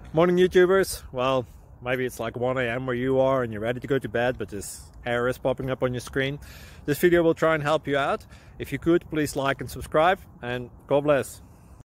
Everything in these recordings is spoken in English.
Morning YouTubers. Well, maybe it's like 1 a.m. where you are and you're ready to go to bed, but this error is popping up on your screen. This video will try and help you out. If you could, please like and subscribe, and God bless.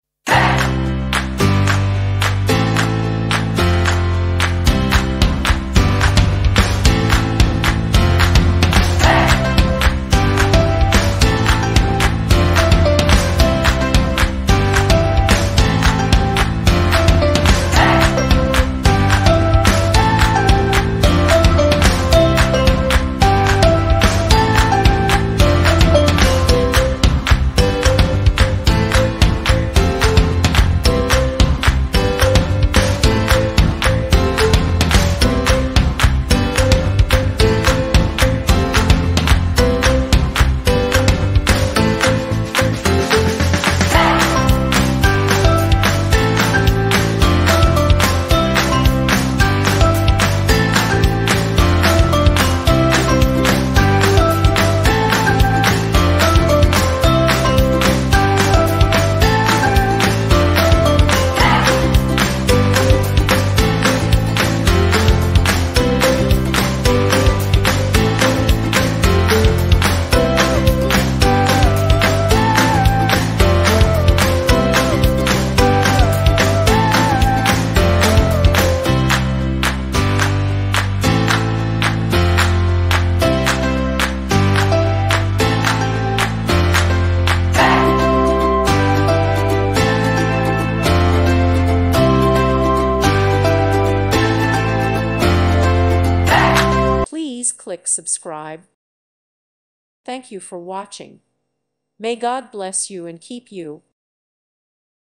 Please click subscribe. Thank you for watching. May God bless you and keep you.